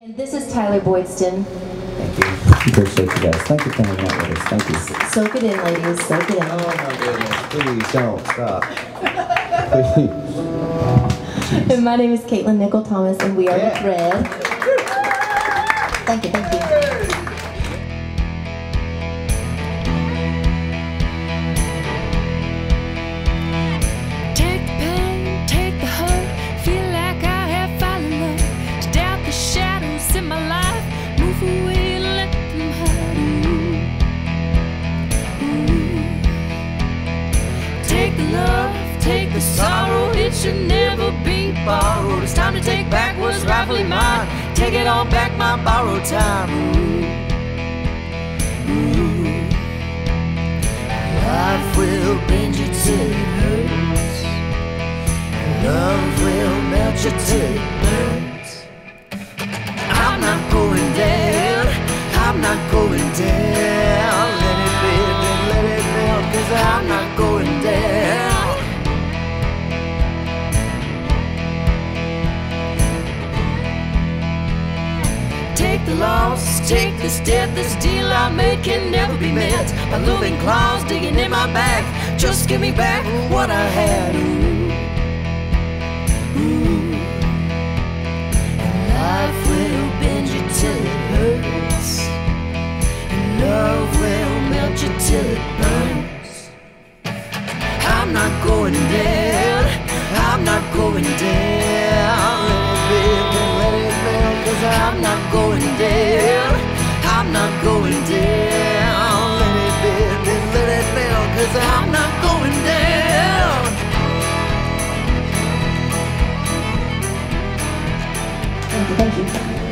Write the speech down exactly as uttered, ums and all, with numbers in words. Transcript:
And this is Tyler Boydstun. Thank you. Appreciate you guys. Thank you for hanging out with us. Thank you. Soak it in, ladies. Soak it in. Oh my goodness. Please don't stop. Please. And my name is Caitlin Nicol-Thomas, and we are Yeah. The Thread. Thank you, thank you. Take the pain, take the hurt, feel like I have fallen in love. Stare out the shadows in my life, move away, let them hide. Ooh. Ooh. Take the love, take the sorrow, it should never be borrowed. It's time to take back what's rightfully mine. Take it all back, my borrowed time. Ooh. Ooh. Life will bend you till it hurts. Love will melt you till it burns. I'm not going down, I'm not going down. Let it bend and let it melt, 'cause I'm not going down. Take the loss, take this debt, this deal I made can never be met. My loving claws digging in my back, just give me back what I had. Ooh. Ooh. And life will bend you till it hurts, and love will melt you till it burns. I'm not going down, I'm not going down. Let it bend and let it melt, 'cause I'm not going down, I'm not going down. Let it bend and let it melt, 'cause I'm not going down. Thank you, thank you.